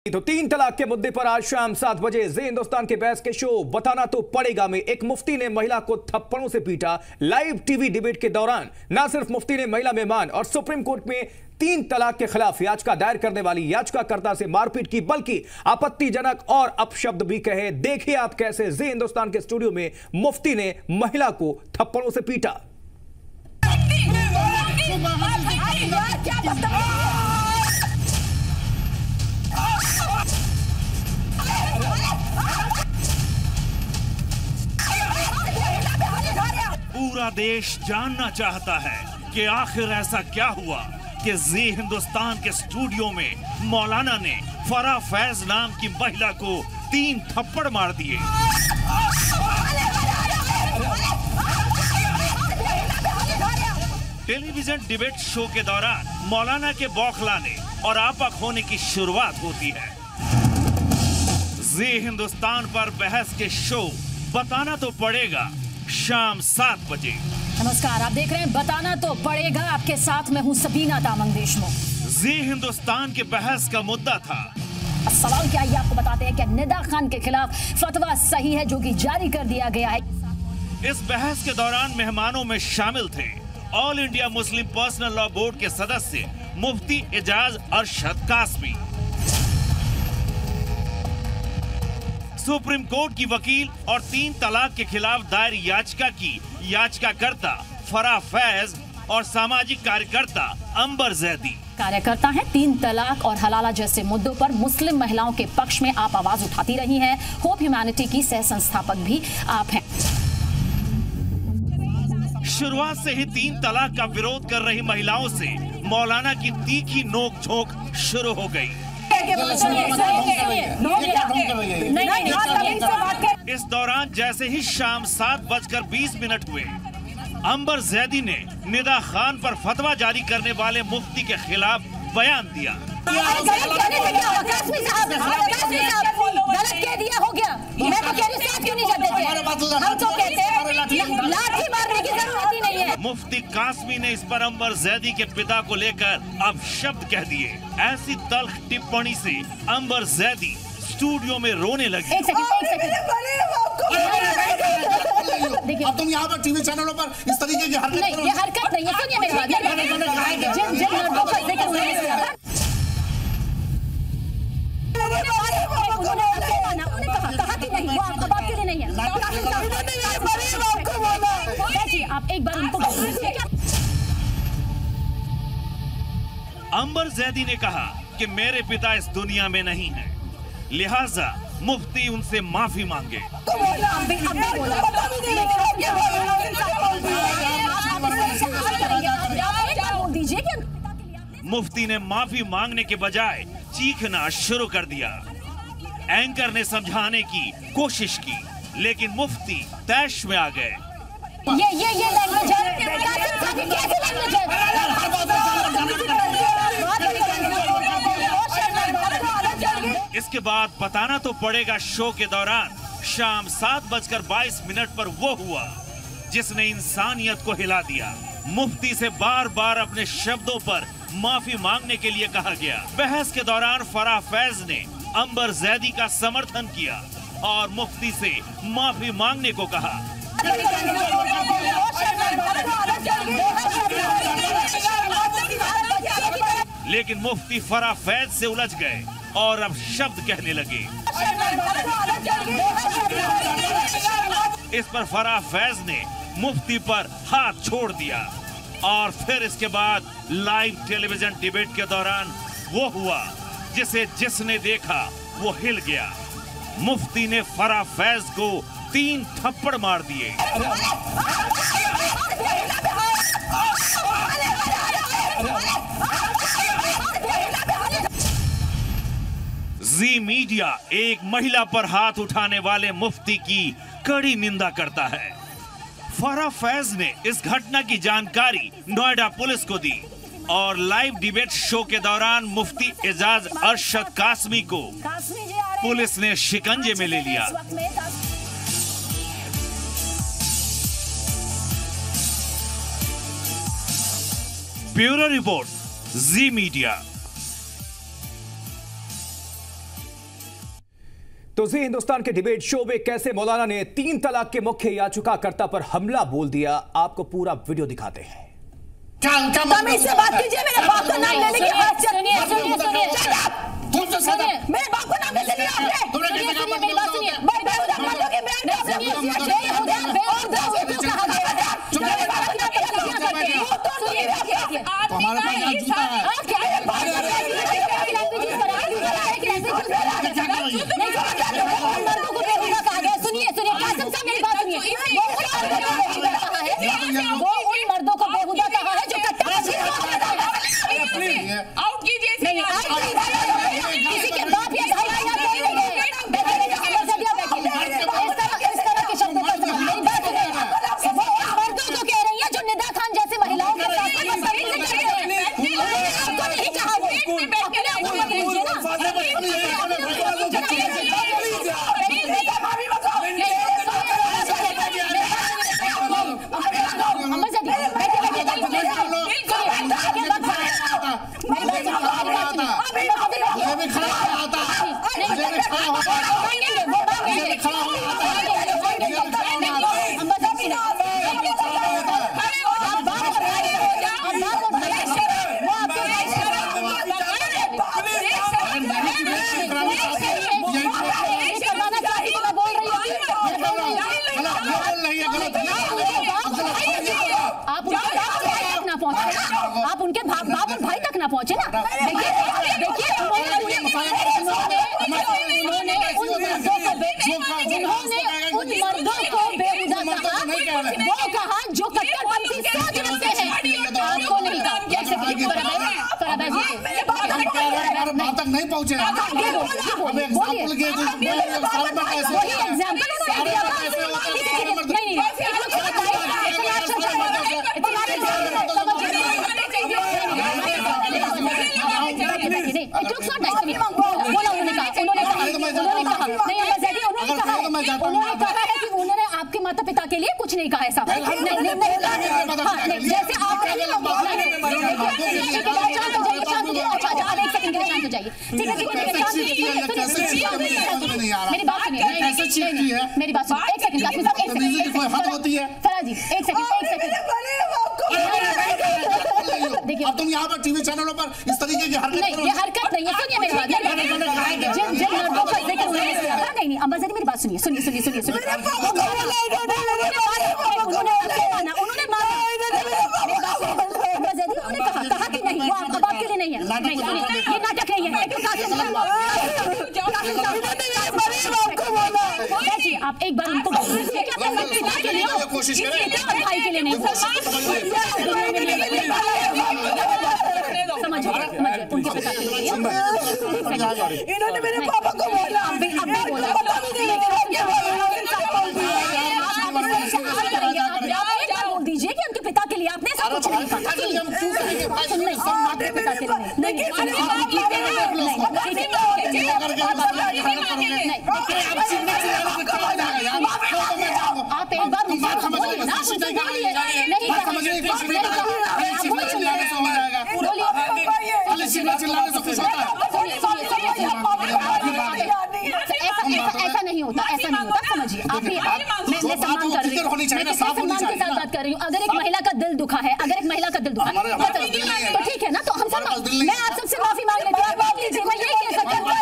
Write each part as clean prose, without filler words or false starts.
तो 3 तलाक के मुद्दे पर आज शाम 7 बजे जी हिंदुस्तान के बहस के शो बताना तो पड़ेगा में एक मुफ्ती ने महिला को थप्पड़ों से पीटा। लाइव टीवी डिबेट के दौरान न सिर्फ मुफ्ती ने महिला मेहमान और सुप्रीम कोर्ट में 3 तलाक के खिलाफ याचिका दायर करने वाली याचिकाकर्ता से मारपीट की, बल्कि आपत्तिजनक और अपशब्द भी कहे। देखिए आप कैसे जी हिंदुस्तान के स्टूडियो में मुफ्ती ने महिला को थप्पड़ों से पीटा। पूरा देश जानना चाहता है कि आखिर ऐसा क्या हुआ कि जी हिंदुस्तान के स्टूडियो में मौलाना ने फराह फैज नाम की महिला को 3 थप्पड़ मार दिए। टेलीविजन डिबेट शो के दौरान मौलाना के बौखलाने और आपक होने की शुरुआत होती है। जी हिंदुस्तान पर बहस के शो बताना तो पड़ेगा शाम 7 बजे। नमस्कार, आप देख रहे हैं बताना तो पड़ेगा। आपके साथ मैं हूं सबीना दामन देशमुख। जी हिंदुस्तान के बहस का मुद्दा था। सवाल क्या है आपको बताते हैं कि निदा खान के खिलाफ फतवा सही है जो कि जारी कर दिया गया है। इस बहस के दौरान मेहमानों में शामिल थे all India Muslim personal law board के सदस्य मुफ्ती एजाज अरशद कासमी, सुप्रीम कोर्ट की वकील और 3 तलाक के खिलाफ दायर याचिका की याचिकाकर्ता फराह फैज और सामाजिक कार्यकर्ता अंबर जैदी। कार्यकर्ता हैं 3 तलाक और हलाला जैसे मुद्दों पर मुस्लिम महिलाओं के पक्ष में आप आवाज उठाती रही हैं। होप ह्यूमैनिटी की सह संस्थापक भी आप हैं। शुरुआत से ही 3 तलाक का विरोध कर रही महिलाओं से मौलाना की तीखी नोक-झोंक शुरू हो गई। इस दौरान जैसे ही शाम 7:20 हुए, अंबर जैदी ने निदा खान पर फतवा जारी करने वाले मुफ्ती के खिलाफ बयान दिया। मुफ्ती कासमी ने इस पर अंबर जैदी के पिता को लेकर अब शब्द कह दिए। ऐसी तल्ख टिप्पणी से अंबर जैदी स्टूडियो में रोने लगी। एक सेकंड। अब तुम यहाँ पर टीवी चैनलों पर इस तरीके की हरकत नहीं, ये हरकत नहीं है। सुनिए मेरी बात। जिन लड़कों का जिक्र हुआ कहा कि नहीं, वो आपका बात के लिए नहीं है। आप एक बार उनको अंबर जैदी ने कहा कि मेरे पिता इस दुनिया में नहीं है, लिहाजा मुफ्ती उनसे माफी मांगे। मुफ्ती ने माफी मांगने के बजाय चीखना शुरू कर दिया। एंकर ने समझाने की कोशिश की, लेकिन मुफ्ती तैश में आ गए। ये लैंग्वेज इसके बाद बताना तो पड़ेगा शो के दौरान शाम 7:22 पर वो हुआ जिसने इंसानियत को हिला दिया। मुफ्ती से बार बार अपने शब्दों पर माफी मांगने के लिए कहा गया। बहस के दौरान फराह फैज ने अंबर जैदी का समर्थन किया और मुफ्ती से माफी मांगने को कहा। लेकिन मुफ्ती फराह फैज से उलझ गए और अब शब्द कहने लगे। इस पर फराह फैज ने मुफ्ती पर हाथ छोड़ दिया और फिर इसके बाद लाइव टेलीविजन डिबेट के दौरान वो हुआ जिसे जिसने देखा वो हिल गया। मुफ्ती ने फराह फैज को 3 थप्पड़ मार दिए। जी मीडिया एक महिला पर हाथ उठाने वाले मुफ्ती की कड़ी निंदा करता है। फराह फैज ने इस घटना की जानकारी नोएडा पुलिस को दी और लाइव डिबेट शो के दौरान मुफ्ती एजाज अरशद कासमी को पुलिस ने शिकंजे में ले लिया। Bureau report, Zee media. तो जी हिंदुस्तान के डिबेट शो में कैसे मौलाना ने 3 तलाक के मुख्य याचिकाकर्ता पर हमला बोल दिया, आपको पूरा वीडियो दिखाते हैं। से बात कीजिए, मेरे बाप का नाम लेने की बात। सुनिए मेरे बाप का नाम कैसे लिया आपने? मेरी बात सुनिए, वो उन मर्दों को बेहुदा कहा है जो आउट कीजिए, किसी के बाप या भाई इस तरह के शब्दों पर मेरी बात सुनिए। वो उन मर्दों को कह रही है जो निदा खान जैसे महिलाओं के साथ आपको नहीं कहा, वो आप उनके बाप और भाई तक ना पहुंचे ना। देखिए उन मर्दों को बेहुदा कहा, वो कहा जो कट्टरपंथी सोच रखते हैं। आपको नहीं वहां तक नहीं पहुंचे। उन्होंने कहा है कि उन्होंने आपके माता पिता के लिए कुछ नहीं कहा ऐसा। जैसे आप मेरी बात सुनिए, मेरी बात सुनिए, एक सेकंड होती है। जी एक सेकंड देखिए अब तुम यहाँ पर टीवी चैनलों पर इस तरीके की हरकत नहीं, ये हरकत नहीं है। सुनिए मेरी बात, जिन मर्दों का जिक्र उन्होंने किया था, नहीं अंबाज़ेदी मेरी बात सुनिए, सुनिए उन्होंने कहा कि नहीं वो आपका बाप के लिए नहीं है, ये नाटक नहीं है। आप एक बार उनको बोलिए कि अपने पिता के लिए भाई के लिए नहीं, समझिए उनके पिता के लिए। इन्होंने मेरे पापा को बोला, बोल दीजिए कि उनके पिता के लिए आपने ऐसा कुछ नहीं कहा। आप एक बार ऐसा नहीं होता, समझिए। आप मैं सम्मान कर रही हूँ, सम्मान के साथ बात कर रही हूँ। अगर एक महिला का दिल दुखा है, तो ठीक है ना, तो हम सब मैं आप सबसे माफी मांग लेती हूँ। मैं यही कह सकती हूँ,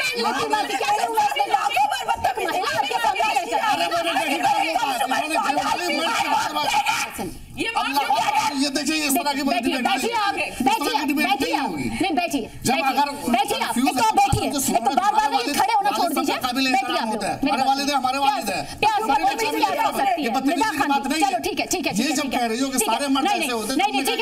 ये देखिए इस तरह की बैठिए आप, नहीं बैठिए एक तो बैठिए, एक तो बार-बार खड़े होना छोड़ दीजिए। हमारे वालिद है, चलो ठीक है। ये जब कह रही हो कि सारे मर्द ऐसे होते हैं, नहीं ठीक है।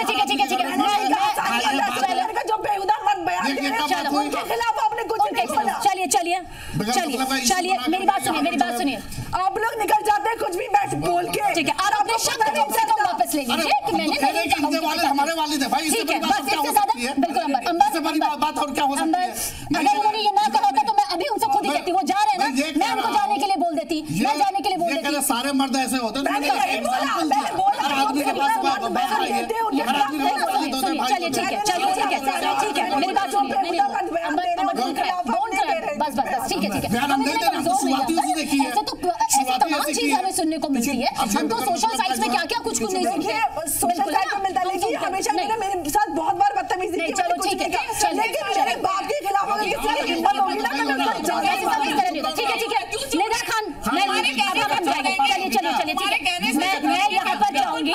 जो बेहुदा मत बयान उनके खिलाफ आपने कुछ नहीं बोला। चलिए मेरी बात सुनिए। आप लोग निकल जाते हैं कुछ भी बैठ बोल के, ठीक है। आप अपने शब्द वापस ले लीजिए कि मैंने हमारे वालिद है भाई, ठीक है, बस इससे ज्यादा बिल्कुल बात और क्या हो सकती है। अगर उन्होंने ये ना कहा होता तो मैं अभी उनसे खुद ही कहती, वो जा रहे हैं ना, मैं उनको जाने के लिए बोल देती, सारे मर्द ऐसे होते हैं। चलिए ठीक है, मेरी बात सुनिए, बस बस ठीक है ऐसे तो ऐसी तमाम चीजें हमें सुनने को मिलती है। हम तो सोशल साइट्स में क्या-क्या कुछ नहीं सीखते। सोशल साइट पे मिलता है कि हमेशा मेरे साथ बहुत बार बदतमीजी की। चलो ठीक है, लेकिन मेरे बाप के खिलाफ अगर किसी की हिम्मत होगी ना तो मैं ठीक है निदा खान मैं यहाँ पर जाऊंगी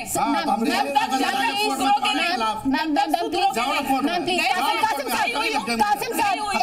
कासिम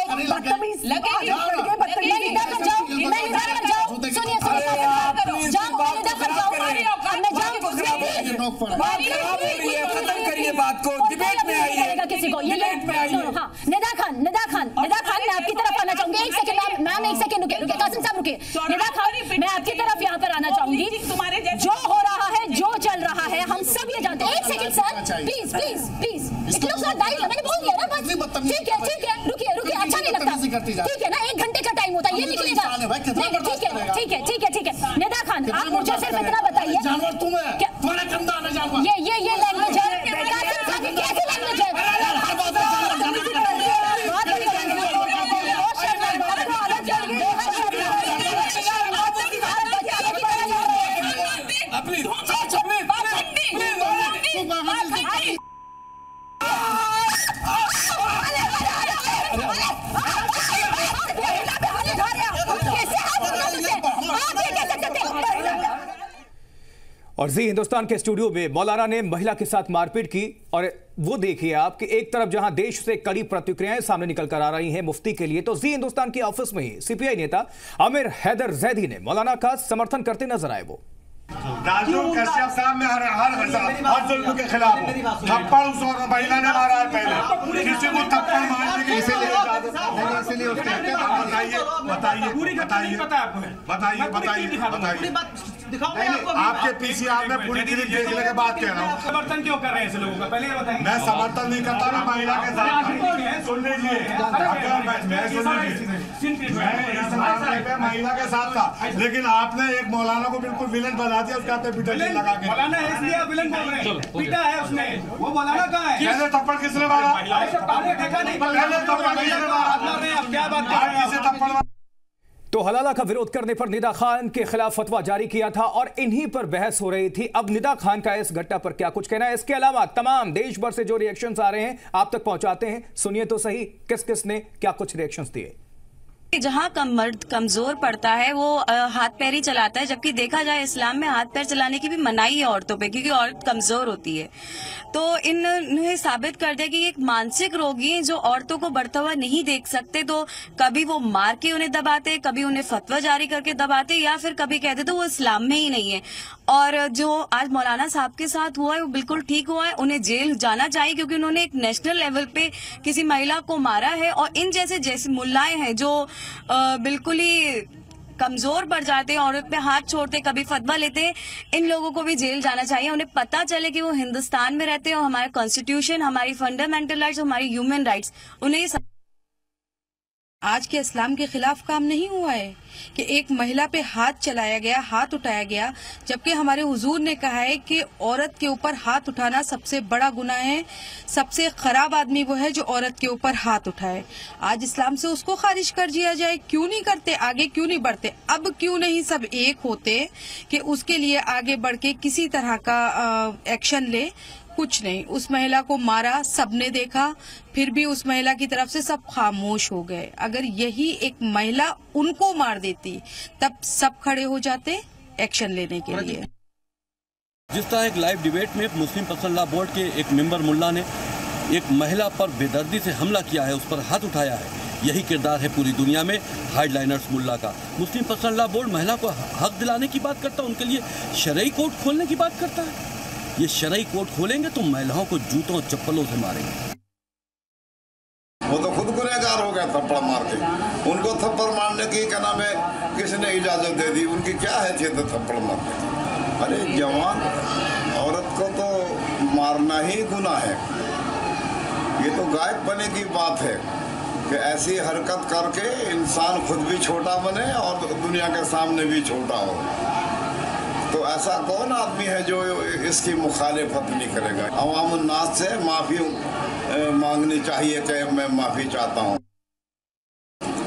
खत्म करिए बात को, डिबेट में आइए किसी को। निदा खान मैं आपकी तरफ आना चाहूंगी। एक सेकंड मैम एक सेकंड रुके कासिम साहब रुके। निदा खान मैं आपकी तरफ यहाँ पर आना चाहूंगी। जो हो रहा है जो चल रहा है हम सब ये जानते हैं। एक सेकंड सर प्लीज मैंने बोल दिया ना बस। ठीक है रुकिए अच्छा नहीं लगता। ठीक है ना, 1 घंटे का टाइम होता है, ये निकलेगा। ठीक है निदा खान आप मुझे सिर्फ इतना बताइए ये लैंग्वेज है कैसी लैंग्वेज है? और जी हिंदुस्तान के स्टूडियो में मौलाना ने महिला के साथ मारपीट की। और वो देखिए आप कि एक तरफ जहां देश से कड़ी प्रतिक्रियाएं सामने निकल कर आ रही हैं मुफ्ती के लिए, तो जी हिंदुस्तान के ऑफिस में ही सीपीआई नेता आमिर हैदर जैदी ने मौलाना का समर्थन करते नजर आए। वो कश्यप साहब में हर जुल्म के खिलाफ थप्पड़ उस और महिला ने मारा है। पहले किसी को थप्पड़ मारने के इसलिए बताइए आपके पीसीआर में पूरी क्लिप देखने के बाद कह रहा हूँ समर्थन क्यों कर रहे हैं ऐसे लोगों का, पहले बताइए। मैं समर्थन नहीं करता ना महिला के साथ। सुन लीजिए महिला के साथ था, लेकिन आपने एक मौलाना को बिल्कुल विलन बना दिया। उसका लगा के मौलाना है इसलिए विलन बोल रहे हैं। पीटा है उसने, वो मौलाना कहाँ है? पहले थप्पड़ किसने मारा? पहले थप्पड़ किसने मारा? क्या बात कर रहे हैं? थप्पड़ तो हलाला का विरोध करने पर निदा खान के खिलाफ फतवा जारी किया था और इन्हीं पर बहस हो रही थी। अब निदा खान का इस घटना पर क्या कुछ कहना है, इसके अलावा तमाम देश भर से जो रिएक्शंस आ रहे हैं आप तक पहुंचाते हैं। सुनिए तो सही किस किस ने क्या कुछ रिएक्शंस दिए। जहाँ मर्द कमजोर पड़ता है वो हाथ पैर ही चलाता है, जबकि देखा जाए इस्लाम में हाथ पैर चलाने की भी मनाही है औरतों पे, क्योंकि औरत कमजोर होती है। तो इन्हें साबित कर दिया कि ये एक मानसिक रोगी है जो औरतों को बढ़ता हुआ नहीं देख सकते। तो कभी वो मार के उन्हें दबाते, कभी उन्हें फतवा जारी करके दबाते, या फिर कभी कहते तो वो इस्लाम में ही नहीं है। और जो आज मौलाना साहब के साथ हुआ है वो बिल्कुल ठीक हुआ है। उन्हें जेल जाना चाहिए क्योंकि उन्होंने एक नेशनल लेवल पे किसी महिला को मारा है। और इन जैसे मुल्लाएं हैं जो बिल्कुल ही कमजोर पड़ जाते हैं, औरत पे हाथ छोड़ते, कभी फतवा लेते हैं, इन लोगों को भी जेल जाना चाहिए। उन्हें पता चले कि वो हिंदुस्तान में रहते हैं और हमारा कॉन्स्टिट्यूशन, हमारी फंडामेंटल राइट्स, हमारी ह्यूमन राइट्स, उन्हें आज के इस्लाम के खिलाफ काम नहीं हुआ है कि एक महिला पे हाथ चलाया गया, हाथ उठाया गया, जबकि हमारे हुजूर ने कहा है कि औरत के ऊपर हाथ उठाना सबसे बड़ा गुनाह है। सबसे खराब आदमी वो है जो औरत के ऊपर हाथ उठाए। आज इस्लाम से उसको खारिज कर दिया जाए। क्यों नहीं करते, आगे क्यों नहीं बढ़ते? अब क्यों नहीं सब एक होते कि उसके लिए आगे बढ़ के किसी तरह का एक्शन ले? कुछ नहीं। उस महिला को मारा, सबने देखा, फिर भी उस महिला की तरफ से सब खामोश हो गए। अगर यही एक महिला उनको मार देती तब सब खड़े हो जाते एक्शन लेने के लिए। जिस तरह एक लाइव डिबेट में मुस्लिम पर्सनल लॉ बोर्ड के एक मेंबर मुल्ला ने एक महिला पर बेदर्दी से हमला किया है, उस पर हाथ उठाया है, यही किरदार है पूरी दुनिया में हाइडलाइनर्स मुल्ला का। मुस्लिम पर्सनल लॉ बोर्ड महिला को हक दिलाने की बात करता है, उनके लिए शरई कोर्ट खोलने की बात करता है। ये शरई कोर्ट खोलेंगे तो महिलाओं को जूतों चप्पलों से मारेंगे। वो तो खुद गुनहगार हो गया थप्पड़ मार के। उनको थप्पड़ मारने की क्या नाम है, किसने इजाजत दे दी? उनकी क्या हैसियत है थप्पड़ मारने की? अरे जवान औरत को तो मारना ही गुनाह है। ये तो गायब बने की बात है कि ऐसी हरकत करके इंसान खुद भी छोटा बने और दुनिया के सामने भी छोटा हो। तो ऐसा कौन आदमी है जो इसकी मुखालिफत नहीं करेगा? अवामुन नास से माफ़ी मांगनी चाहिए कि मैं माफ़ी चाहता हूँ।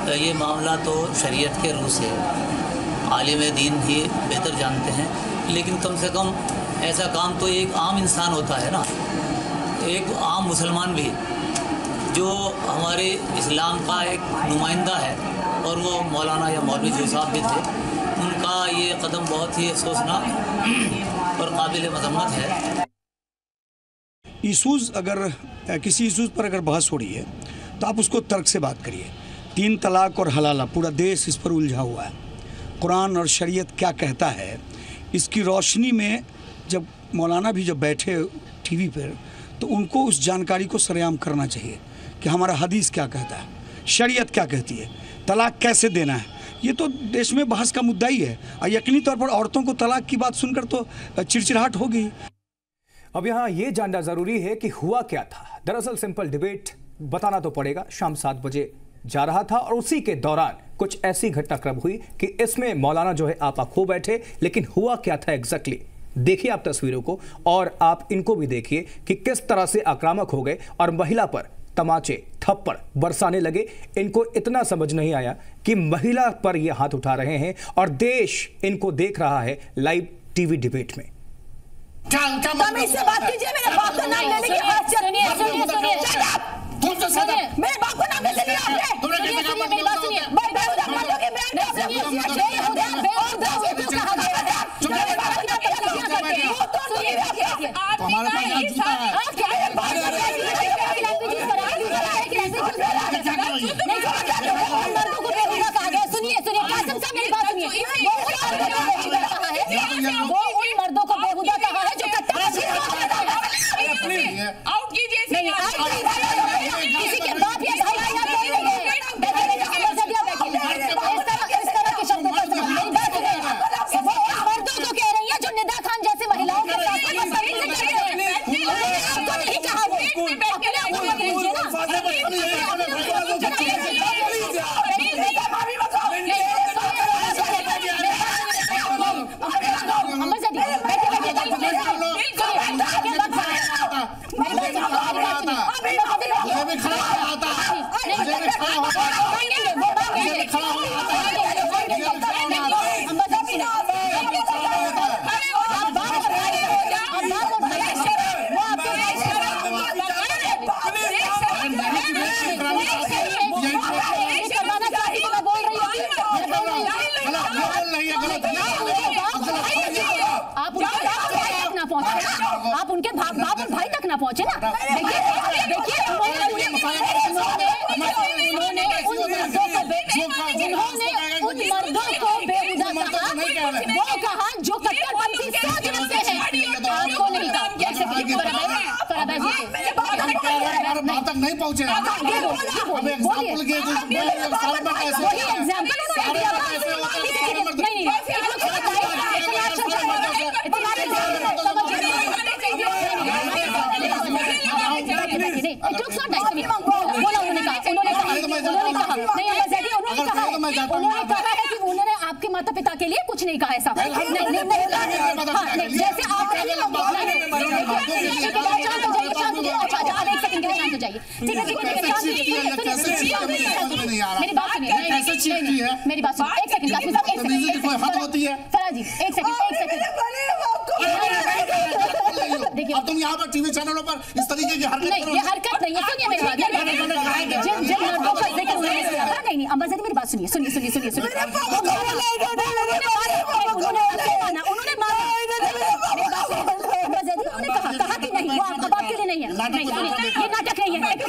ये मामला तो शरीयत के रूह से आलिम दीन ही बेहतर जानते हैं, लेकिन कम से कम ऐसा काम तो एक आम इंसान होता है ना, एक आम मुसलमान भी जो हमारे इस्लाम का एक नुमाइंदा है, और वो मौलाना या मौलवी जो साहब भी थे, उनका ये कदम बहुत ही अफसोसनाक और काबिल मजम्मत है। इशूज़ अगर किसी इशूज़ पर अगर बहस हो रही है तो आप उसको तर्क से बात करिए। 3 तलाक और हलाला, पूरा देश इस पर उलझा हुआ है। कुरान और शरीयत क्या कहता है, इसकी रोशनी में जब मौलाना भी जब बैठे टीवी पर, तो उनको उस जानकारी को सरेआम करना चाहिए कि हमारा हदीस क्या कहता है, शरीयत क्या कहती है, तलाक कैसे देना है। ये तो देश में बहस का मुद्दा ही है, और यकीनी तौर पर औरतों को तलाक की बात सुनकर तो चिड़चिड़ाहट होगी। अब यहाँ ये जानना जरूरी है कि हुआ क्या था। दरअसल सिंपल डिबेट बताना तो पड़ेगा शाम 7 बजे जा रहा था, और उसी के दौरान कुछ ऐसी घटनाक्रम हुई कि इसमें मौलाना जो है आपा खो बैठे। लेकिन हुआ क्या था एग्जैक्टली, देखिए आप तस्वीरों को, और आप इनको भी देखिए कि किस तरह से आक्रामक हो गए और महिला पर तमाचे थप्पड़ बरसाने लगे। इनको इतना समझ नहीं आया कि महिला पर ये हाथ उठा रहे हैं, और देश इनको देख रहा है लाइव टीवी डिबेट में। इससे बात कीजिए, मेरे बाप का नाम ले लीजिए। सुनिए मेरे बाप का नाम ले लीजिए आपने। सुनिए मेरी बात सुनिए। मैं बेहुदा मर्दों की मैं सुनिए कासिम साहब मेरी बात सुनिए। वो उन मर्दों को बेहुदा कहा है जो आउट कीजिए किसी के बाप या भाई इस तरह के शब्दों का मेरी बात सुनिए। वो उन मर्दों को कह रही है जो निदा खान जैसे महिलाओं के साथ बदतमीजी करते हैं। आपको नहीं कहा आप उनके बाप और भाई तक ना पहुंचे ना। देखिए उन मर्दों को बेहुदा कहा, वो कहा जो कट्टरपंथी सोच रखते हैं। आपको नहीं कहा तक नहीं पहुंचे। उन्होंने कहा है कि उन्होंने आपके माता पिता के लिए कुछ नहीं कहा ऐसा। जैसे आप मेरी बात सुनिए, मेरी बात सुनिए। एक सेकंड कोई हद होती है जी, एक सेकंड। देखिए अब तुम यहाँ पर टीवी चैनलों पर इस तरीके की हरकत नहीं, ये हरकत नहीं है। सुनिए मेरी बात, जिन मर्दों का जिक्र उन्होंने किया था, नहीं अंबाज़ेदी मेरी बात सुनिए। उन्होंने कहा कि नहीं वो अब आपके लिए नहीं है। ये नाटक नहीं है।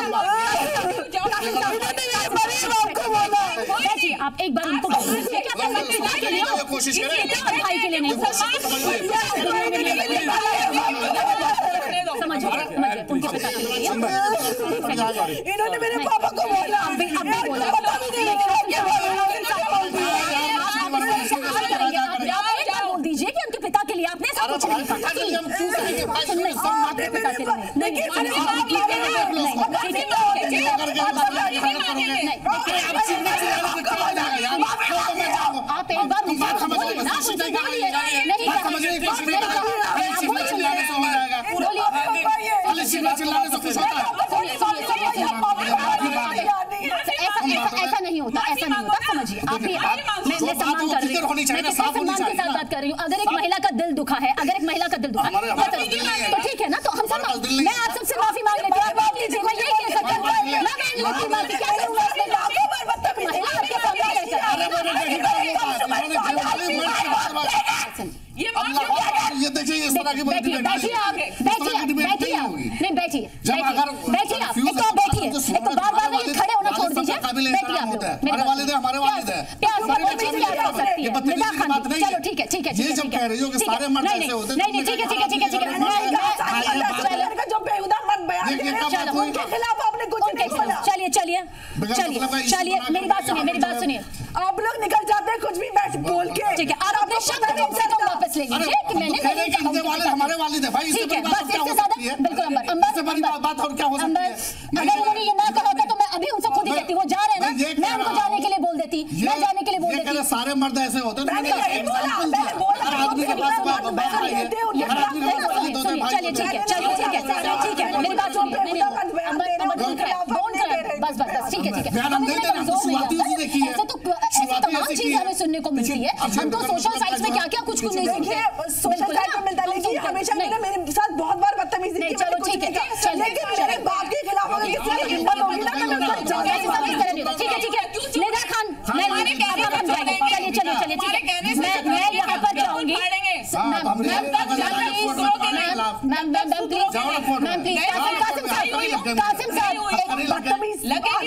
आप एक बार उनको कोशिश करें, भाई के लिए नहीं समझिए उनके पिता के लिए। इन्होंने मेरे पापा को बोला, अब भी बोला। बोल दीजिए कि उनके पिता के लिए आपने ऐसा कुछ नहीं कहा। आप एक बार ऐसा नहीं होता। ऐसा नहीं होता, समझिए आप मैं सम्मान कर रही हूँ, मैं कितने सम्मान के साथ बात कर रही हूँ। अगर एक महिला का दिल दुखा है, अगर एक महिला का दिल दुखा है तो ठीक है ना, तो हम सब, मैं आप सबसे माफी मांग लेती हूँ, माफ कीजिए, मैं यही कह सकती हूँ, मैं मांग लेती हूँ माफी, क्या करूँगा महिला आपके सामने ये देखिए इस तरह की बैठिए आप, बैठिए आप, नहीं बैठिए आप, एक तो बैठिए, एक तो बार-बार ये खड़े होना छोड़ दीजिए, बैठिए आप लोग, हमारे वालिद है, हमारे वालिद है, प्यार से बदतमीजी क्या कर सकती है निदा खान, चलो ठीक है, ये जब कह रही हो कि सारे मर्द ऐसे होते हैं, नहीं ठीक है, जो बेहुदा मत बयान दे रहे हैं उनके खिलाफ आपने कुछ नहीं बोला। चलिए मेरी बात सुनिए, आप लोग निकल जाते हैं कुछ भी बैठ बोल के, ठीक है, और अपने शब्द भी हमसे कम वापस ले लीजिए कि मैंने हमारे वालिद है भाई, ठीक है, बस इससे ज्यादा बिल्कुल अंबर बात और क्या हो सकती है? अगर उन्होंने ये ना कहा होता तो मैं अभी उनसे खुद ही कहती, वो जा रहे हैं ना, मैं उनको जाने के लिए बोल देती, मैं जाने के लिए बोल देती। सारे मर्द ऐसे होते हैं, चलिए ठीक है, मेरी बात सुनिए, बस ठीक है, ऐसे तो तमाम चीजें हमें सुनने को मिलती है, हम तो सोशल साइट्स में क्या कुछ नहीं सुनते, सोशल साइट पे मिलता है, लेकिन हमेशा मेरे साथ बहुत बार बदतमीजी की, चलो ठीक है, लेकिन मेरे बाप के खिलाफ अगर किसी की हिम्मत होगी ना तो मैं ठीक है, निदा खान, चलिए, मैं यहाँ पर जाऊंगी, कासिम साहब बदतमीज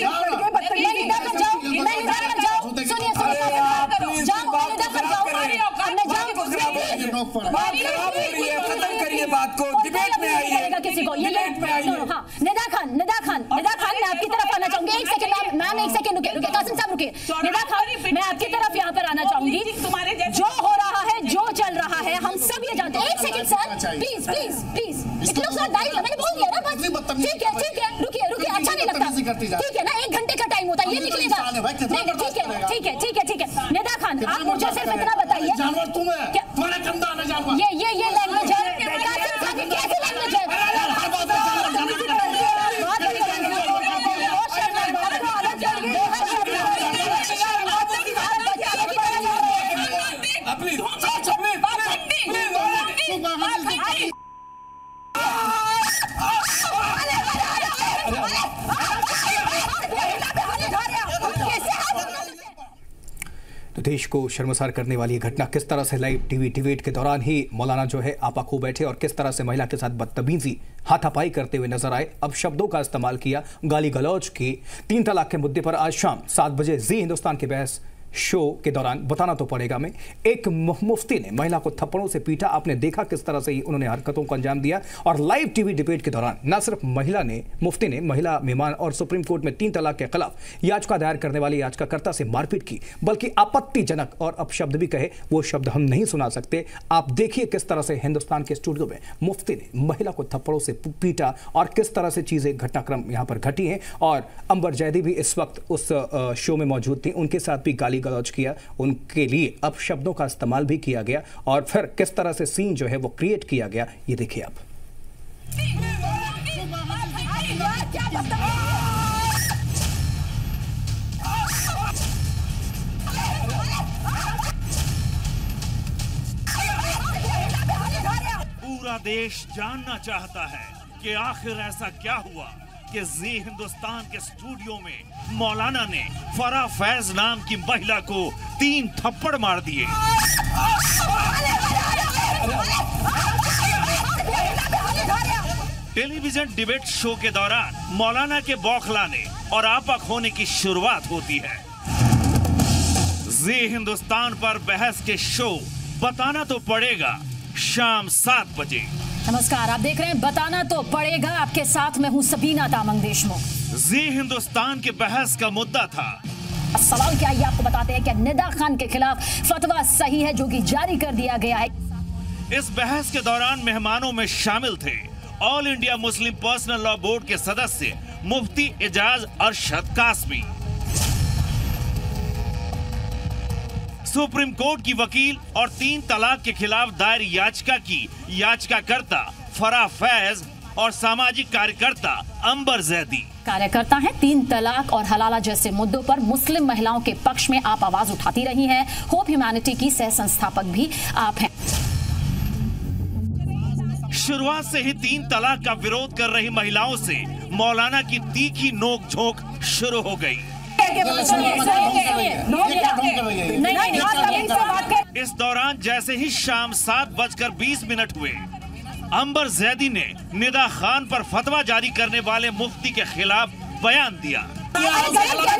खत्म करिए बात को, डिबेट में आइए किसी को, निदा खान मैं आपकी तरफ आना चाहूंगी, एक सेकंड मैम, एक सेकंड रुके, कासिम साहब रुके, निदा खान मैं आपकी तरफ यहाँ पर आना चाहूंगी, जो हो रहा है, जो चल रहा है, हम सब ये जानते हैं। एक सेकंड सर, प्लीज मैंने बोल दिया ना, बस ठीक है, रुकिए, अच्छा नहीं लगता, ठीक है ना, 1 घंटे का टाइम होता है, ये निकलेगा, ठीक है, निदा खान आप मुझे सिर्फ इतना बताइए, ये लैंग्वेज है, कासिम साहब की कैसी लैंग्वेज है? तो देश को शर्मसार करने वाली घटना, किस तरह से लाइव टीवी डिबेट के दौरान ही मौलाना जो है आपा खो बैठे और किस तरह से महिला के साथ बदतमीजी हाथापाई करते हुए नजर आए, अब शब्दों का इस्तेमाल किया, गाली गलौज की। 3 तलाक के मुद्दे पर आज शाम 7 बजे जी हिंदुस्तान के बहस शो के दौरान बताना तो पड़ेगा में एक मुफ्ती ने महिला को थप्पड़ों से पीटा। आपने देखा किस तरह से ही उन्होंने हरकतों को अंजाम दिया। और लाइव टीवी डिबेट के दौरान न सिर्फ मुफ्ती ने महिला मेहमान और सुप्रीम कोर्ट में 3 तलाक के खिलाफ याचिका दायर करने वाली याचिकाकर्ता से मारपीट की, बल्कि आपत्तिजनक और अपशब्द भी कहे। वो शब्द हम नहीं सुना सकते। आप देखिए किस तरह से हिंदुस्तान के स्टूडियो में मुफ्ती ने महिला को थप्पड़ों से पीटा और किस तरह से चीजें घटनाक्रम यहां पर घटी हैं। और अंबर जैदी भी इस वक्त उस शो में मौजूद थी, उनके साथ भी गाली गलौज किया, उनके लिए अपशब्दों का इस्तेमाल भी किया गया और फिर किस तरह से सीन जो है वो क्रिएट किया गया, ये देखिए आप। पूरा देश जानना चाहता है कि आखिर ऐसा क्या हुआ कि जी हिंदुस्तान के स्टूडियो में मौलाना ने फराह फैज नाम की महिला को 3 थप्पड़ मार दिए। टेलीविजन डिबेट शो के दौरान मौलाना के बौखलाने और आपक होने की शुरुआत होती है। जी हिंदुस्तान पर बहस के शो बताना तो पड़ेगा शाम 7 बजे। नमस्कार, आप देख रहे हैं बताना तो पड़ेगा। आपके साथ मैं हूं सबीना तामंग देशमुख। जी हिंदुस्तान के बहस का मुद्दा था, सवाल क्या ये आपको बताते हैं कि निदा खान के खिलाफ फतवा सही है जो कि जारी कर दिया गया है। इस बहस के दौरान मेहमानों में शामिल थे all India Muslim personal law board के सदस्य मुफ्ती एजाज अरशद कासमी, सुप्रीम कोर्ट की वकील और 3 तलाक के खिलाफ दायर याचिका की याचिकाकर्ता फराह फैज और सामाजिक कार्यकर्ता अंबर जैदी। कार्यकर्ता हैं। 3 तलाक और हलाला जैसे मुद्दों पर मुस्लिम महिलाओं के पक्ष में आप आवाज उठाती रही हैं। होप ह्यूमैनिटी की सह संस्थापक भी आप हैं। शुरुआत से ही 3 तलाक का विरोध कर रही महिलाओं से मौलाना की तीखी नोक-झोंक शुरू हो गई। इस दौरान जैसे ही शाम 7:20 हुए, अंबर जैदी ने निदा खान पर फतवा जारी करने वाले मुफ्ती के खिलाफ बयान दिया। गलत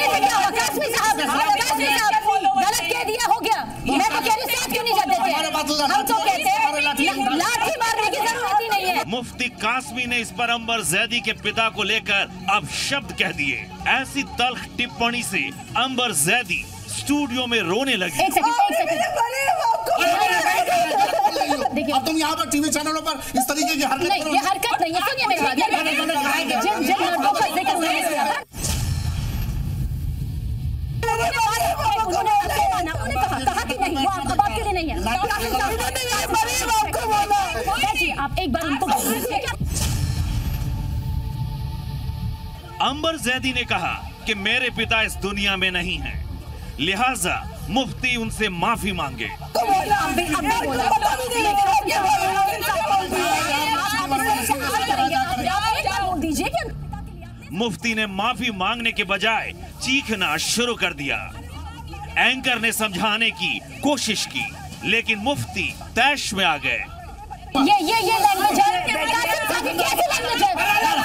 कह दिया हो गया। मैं तो कह रही हूं, साथ क्यों नहीं जाते थे? हम तो कहते हैं लाठी मारने की जरूरत ही नहीं है। मुफ्ती कासमी ने इस पर अंबर जैदी के पिता को लेकर अब शब्द कह दिए। ऐसी तल्ख टिप्पणी से अंबर जैदी स्टूडियो में रोने लगी। एक सेकंड। देखिए, अब तुम यहाँ पर टीवी चैनलों पर इस तरीके की हरकत नहीं, ये हरकत नहीं है। सुनिए मेरी बात। जिन लड़कों का जिक्र उन्होंने किया था, उन्होंने कहा कि नहीं, वो अब आपके लिए नहीं है। आप एक बार उनको अंबर जैदी ने कहा कि मेरे पिता इस दुनिया में नहीं हैं, लिहाजा मुफ्ती उनसे माफी मांगे। मुफ्ती ने माफी मांगने के बजाय चीखना शुरू कर दिया। एंकर ने समझाने की कोशिश की, लेकिन मुफ्ती तैश में आ गए। ये लैंग्वेज है, कैसी लैंग्वेज है?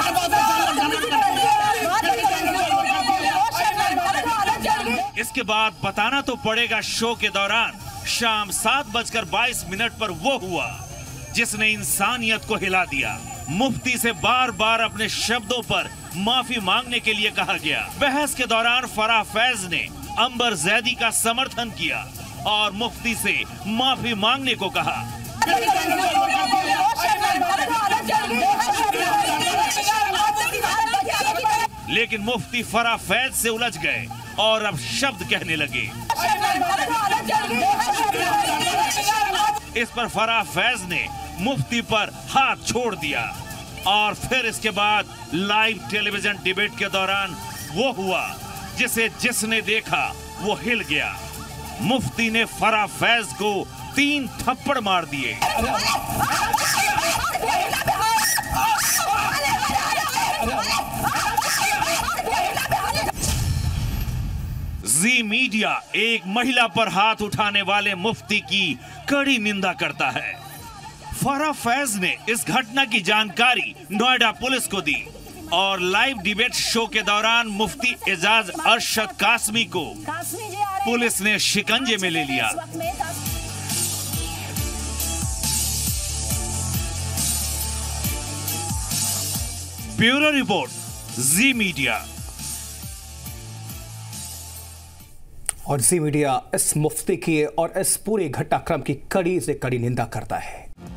इसके बाद बताना तो पड़ेगा शो के दौरान शाम 7:22 पर वो हुआ जिसने इंसानियत को हिला दिया। मुफ्ती से बार बार अपने शब्दों पर माफी मांगने के लिए कहा गया। बहस के दौरान फराह फैज ने अंबर जैदी का समर्थन किया और मुफ्ती से माफी मांगने को कहा। लेकिन मुफ्ती फराह फैज से उलझ गए और अब शब्द कहने लगे। इस पर फराह फैज ने मुफ्ती पर हाथ छोड़ दिया और फिर इसके बाद लाइव टेलीविजन डिबेट के दौरान वो हुआ जिसे जिसने देखा वो हिल गया। मुफ्ती ने फराह फैज को 3 थप्पड़ मार दिए। जी मीडिया एक महिला पर हाथ उठाने वाले मुफ्ती की कड़ी निंदा करता है। फराह फैज ने इस घटना की जानकारी नोएडा पुलिस को दी और लाइव डिबेट शो के दौरान मुफ्ती एजाज अरशद कासमी को पुलिस ने शिकंजे में ले लिया। Bureau report, Zee media. और जी मीडिया इस मुफ्ती की और इस पूरे घटनाक्रम की कड़ी से कड़ी निंदा करता है।